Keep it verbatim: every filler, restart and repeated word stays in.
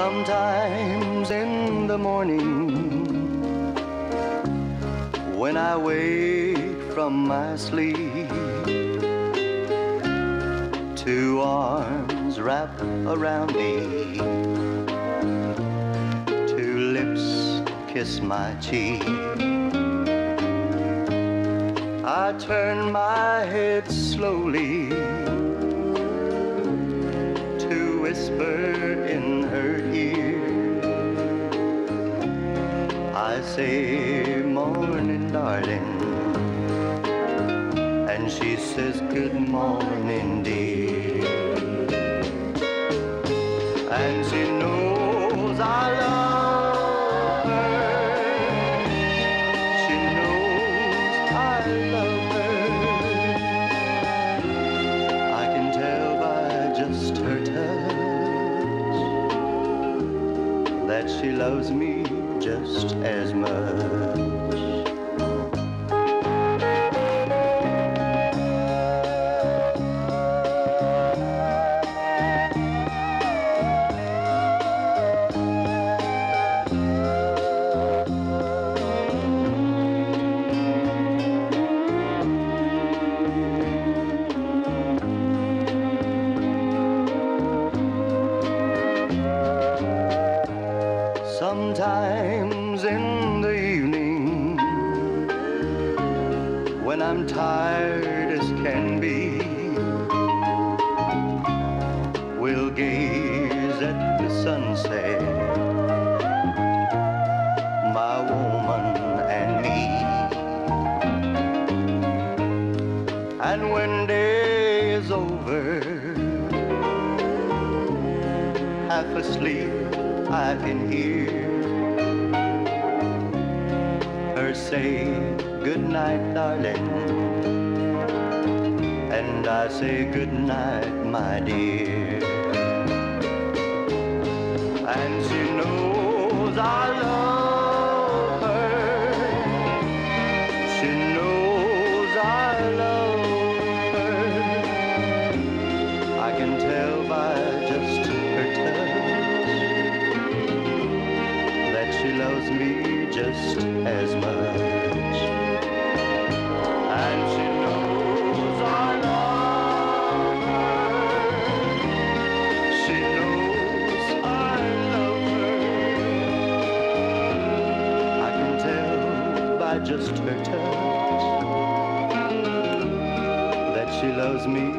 Sometimes in the morning, when I wake from my sleep, two arms wrap around me, two lips kiss my cheek. I turn my head slowly to whisper in her ear. I say, morning, darling, and she says, good morning, dear. And she knows I love her. She knows I love her. I can tell by just her touch that she loves me just as much. Sometimes in the evening, when I'm tired as can be, we'll gaze at the sunset, my woman and me. And when day is over, half asleep I can hear her say, good night, darling, and I say, good night, my dear. And she knows I love her. She knows I love her. I can tell by just her touch that she loves me just as much. And she knows I love her. She knows I love her. I can tell by just her touch that she loves me